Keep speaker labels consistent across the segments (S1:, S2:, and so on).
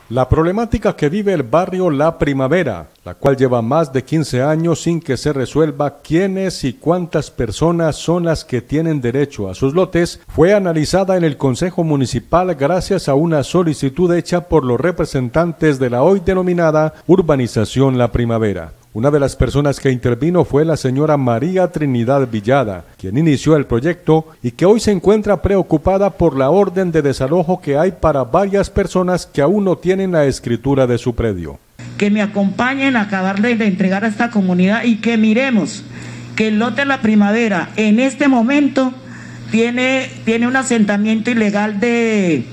S1: La problemática que vive el barrio La Primavera, la cual lleva más de 15 años sin que se resuelva quiénes y cuántas personas son las que tienen derecho a sus lotes, fue analizada en el Consejo Municipal gracias a una solicitud hecha por los representantes de la hoy denominada Urbanización La Primavera. Una de las personas que intervino fue la señora María Trinidad Villada, quien inició el proyecto y que hoy se encuentra preocupada por la orden de desalojo que hay para varias personas que aún no tienen la escritura de su predio.
S2: Que me acompañen a acabarle de entregar a esta comunidad y que miremos que el lote La Primavera en este momento tiene un asentamiento ilegal de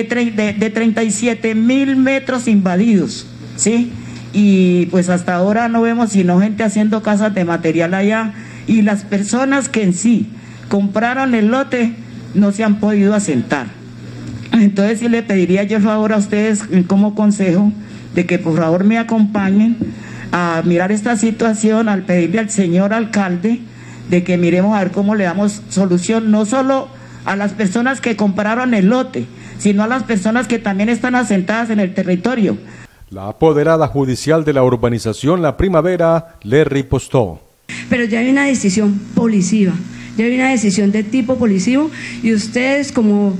S2: 37.000 metros invadidos, ¿sí? Y pues hasta ahora no vemos sino gente haciendo casas de material allá, y las personas que en sí compraron el lote no se han podido asentar. Entonces sí le pediría yo favor a ustedes como consejo de que por favor me acompañen a mirar esta situación, al pedirle al señor alcalde de que miremos a ver cómo le damos solución, no solo a las personas que compraron el lote, sino a las personas que también están asentadas en el territorio.
S1: La apoderada judicial de la urbanización La Primavera le ripostó.
S3: Pero ya hay una decisión policiva, ya hay una decisión de tipo policivo, y ustedes como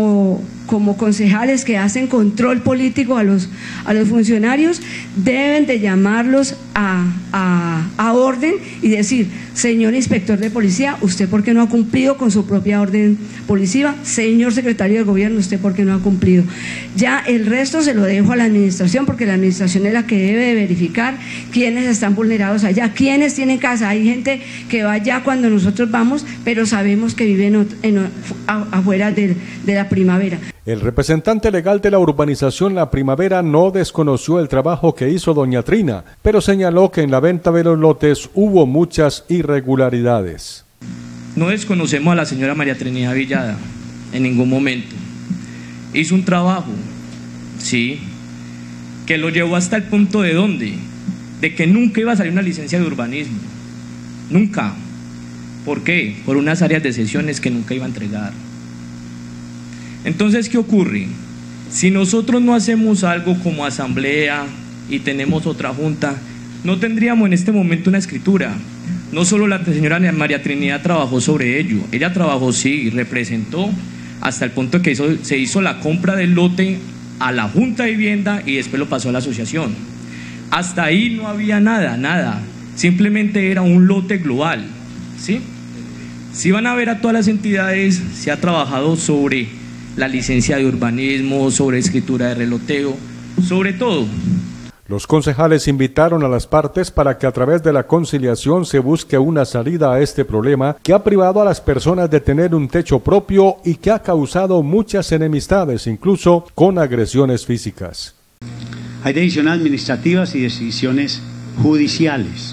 S3: concejales que hacen control político a los funcionarios deben de llamarlos a orden y decir: señor inspector de policía, ¿usted por qué no ha cumplido con su propia orden policiva? Señor secretario de gobierno, ¿usted por qué no ha cumplido? Ya el resto se lo dejo a la administración, porque la administración es la que debe de verificar quiénes están vulnerados allá, quiénes tienen casa. Hay gente que va allá cuando nosotros vamos, pero sabemos que viven afuera de La Primavera.
S1: El representante legal de la urbanización La Primavera no desconoció el trabajo que hizo doña Trina, pero señaló que en la venta de los lotes hubo muchas irregularidades.
S4: No desconocemos a la señora María Trinidad Villada en ningún momento. Hizo un trabajo, sí, que lo llevó hasta el punto de ¿dónde? De que nunca iba a salir una licencia de urbanismo. Nunca. ¿Por qué? Por unas áreas de sesiones que nunca iba a entregar. Entonces, ¿qué ocurre? Si nosotros no hacemos algo como asamblea y tenemos otra junta, no tendríamos en este momento una escritura. No solo la señora María Trinidad trabajó sobre ello, ella trabajó, sí, representó hasta el punto que se hizo la compra del lote a la Junta de Vivienda y después lo pasó a la asociación. Hasta ahí no había nada, simplemente era un lote global, ¿sí? Si van a ver a todas las entidades, se ha trabajado sobre la licencia de urbanismo, sobre escritura de reloteo, sobre todo.
S1: Los concejales invitaron a las partes para que a través de la conciliación se busque una salida a este problema que ha privado a las personas de tener un techo propio y que ha causado muchas enemistades, incluso con agresiones físicas.
S5: Hay decisiones administrativas y decisiones judiciales.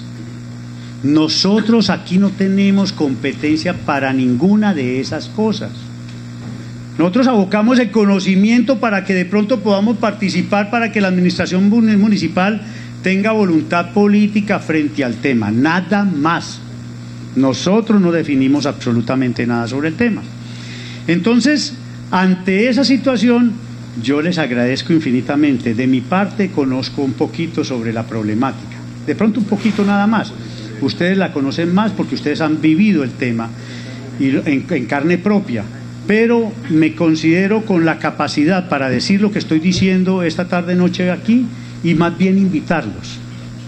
S5: Nosotros aquí no tenemos competencia para ninguna de esas cosas. Nosotros abocamos el conocimiento para que de pronto podamos participar, para que la administración municipal tenga voluntad política frente al tema, nada más. Nosotros no definimos absolutamente nada sobre el tema. Entonces, ante esa situación, yo les agradezco infinitamente. De mi parte, conozco un poquito sobre la problemática, de pronto un poquito nada más. Ustedes la conocen más porque ustedes han vivido el tema y en carne propia. Pero me considero con la capacidad para decir lo que estoy diciendo esta tarde noche aquí, y más bien invitarlos.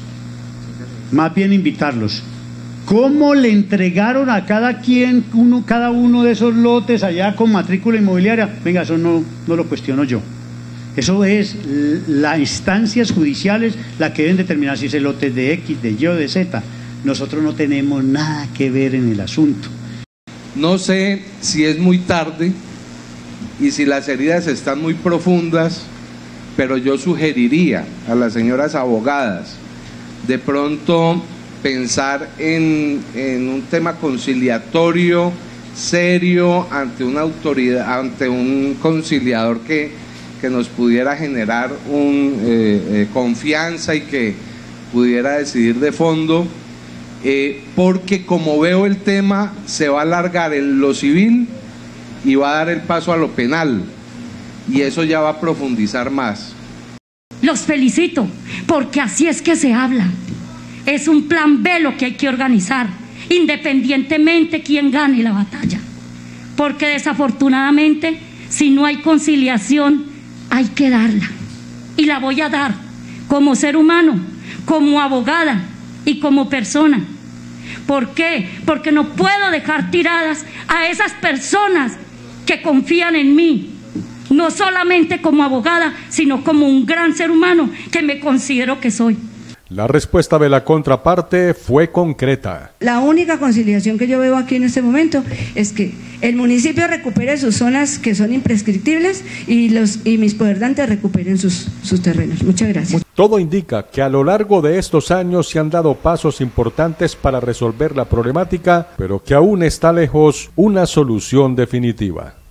S5: ¿Cómo le entregaron a cada uno de esos lotes allá con matrícula inmobiliaria? Venga, eso no lo cuestiono yo. Eso es las instancias judiciales las que deben determinar si ese lote es de X, de Y o de Z. Nosotros no tenemos nada que ver en el asunto.
S6: No sé si es muy tarde y si las heridas están muy profundas, pero yo sugeriría a las señoras abogadas de pronto pensar en un tema conciliatorio serio ante una autoridad, ante un conciliador que nos pudiera generar confianza y que pudiera decidir de fondo. Porque como veo el tema se va a alargar en lo civil y va a dar el paso a lo penal, y eso ya va a profundizar más.
S7: Los felicito, porque así es que se habla. Es un plan B lo que hay que organizar, independientemente quién gane la batalla. Porque desafortunadamente, si no hay conciliación, hay que darla. Y la voy a dar como ser humano, como abogada y como persona. ¿Por qué? Porque no puedo dejar tiradas a esas personas que confían en mí, no solamente como abogada, sino como un gran ser humano que me considero que soy.
S1: La respuesta de la contraparte fue concreta.
S3: La única conciliación que yo veo aquí en este momento es que el municipio recupere sus zonas que son imprescriptibles y mis poderdantes recuperen sus terrenos. Muchas gracias.
S1: Todo indica que a lo largo de estos años se han dado pasos importantes para resolver la problemática, pero que aún está lejos una solución definitiva.